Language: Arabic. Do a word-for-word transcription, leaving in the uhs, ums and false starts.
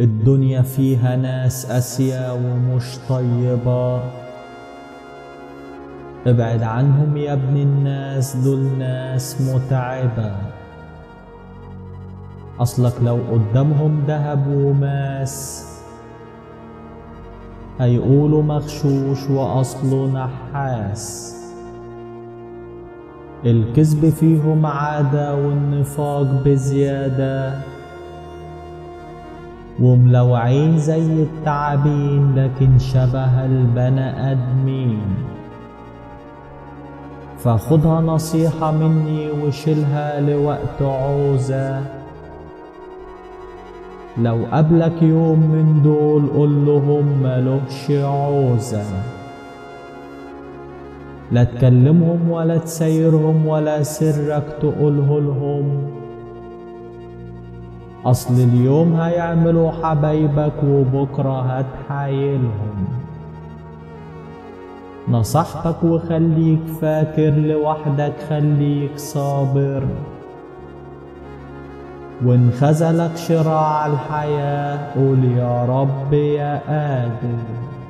الدنيا فيها ناس قاسية ومش طيبة، ابعد عنهم يا ابن الناس، دول ناس متعبة. أصلك لو قدامهم دهب وماس هيقولوا مغشوش وأصله نحاس. الكذب فيهم عادة والنفاق بزيادة، وملوعين زي التعابين لكن شبه البني آدمين. فخدها نصيحة مني وشيلها لوقت عوزة، لو قابلك يوم من دول قول لهم ملوش عوزة. لا تكلمهم ولا تسيرهم ولا سرك تقوله لهم، أصل اليوم هيعملوا حبايبك وبكرة هتحايلهم. نصحتك وخليك فاكر لوحدك، خليك صابر، وإن خذلك شراع الحياة قول يا رب يا قادر.